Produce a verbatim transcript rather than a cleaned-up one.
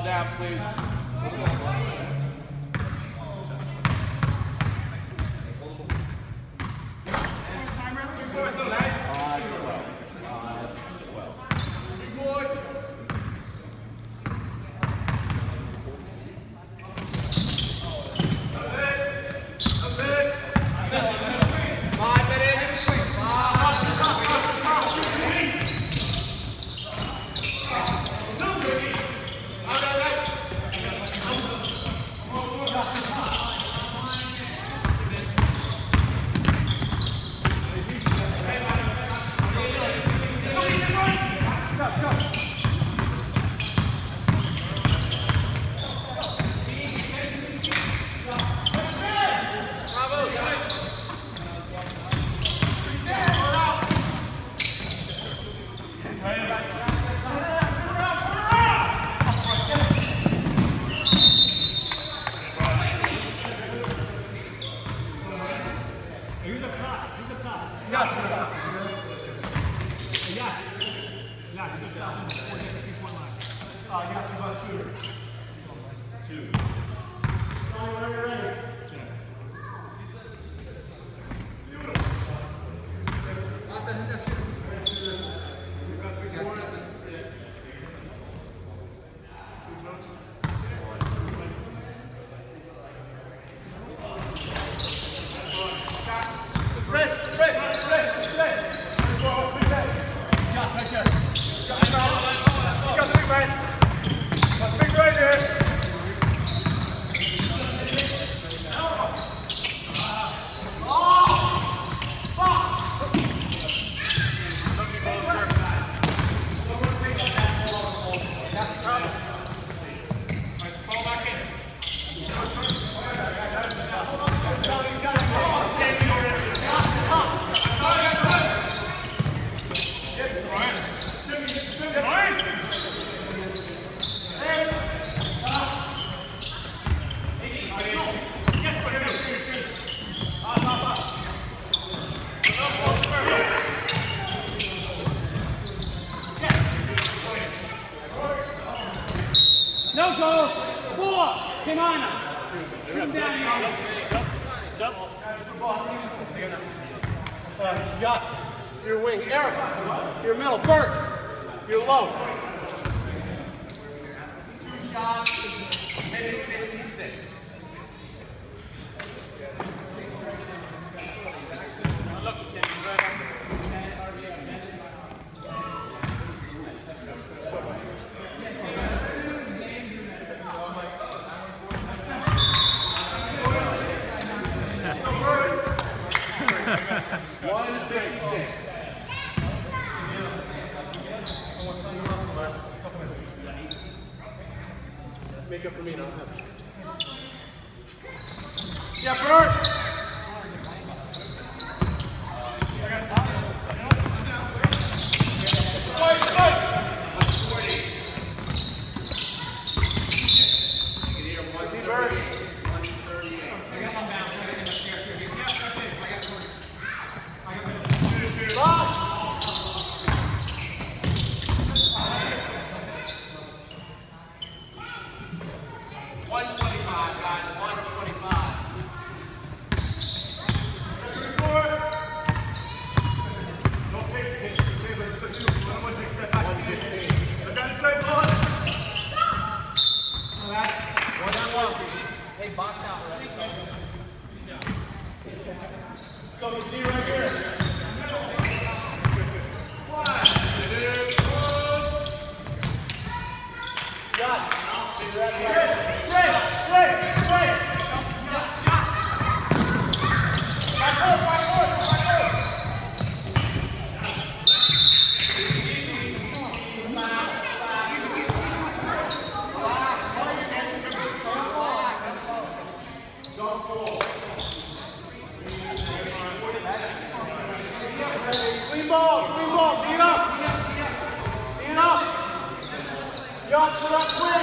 down, please. No goal. Four. Kanana. Come down here. Jump. Uh, Yacht. Your wing. Eric. Your middle. Bert. Your low. Two shots. Minute fifty-six. One big six. Make up for me now. Yeah, Bert! Fight, fight! one twenty-five, guys, one twenty-five. Hey, box out, ready? Go to Z right here. Got it. Chris, Chris, Chris, Chris. Back up, back up, back up. Clean ball, clean ball, beat up. Beat up. Yacht, put up quick.